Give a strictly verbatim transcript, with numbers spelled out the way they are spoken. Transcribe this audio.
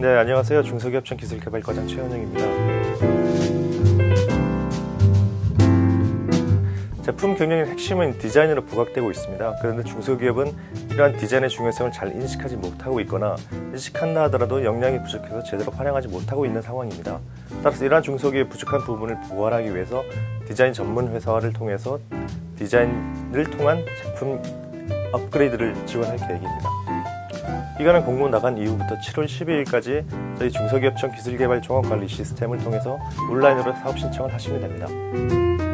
네, 안녕하세요. 중소기업청 기술개발과장 최현영입니다. 제품 경영의 핵심은 디자인으로 부각되고 있습니다. 그런데 중소기업은 이러한 디자인의 중요성을 잘 인식하지 못하고 있거나 인식한다 하더라도 역량이 부족해서 제대로 활용하지 못하고 있는 상황입니다. 따라서 이러한 중소기업의 부족한 부분을 보완하기 위해서 디자인 전문 회사를 통해서 디자인을 통한 제품 업그레이드를 지원할 계획입니다. 기간은 공고 나간 이후부터 칠월 십이일까지 저희 중소기업청 기술개발 종합관리 시스템을 통해서 온라인으로 사업 신청을 하시면 됩니다.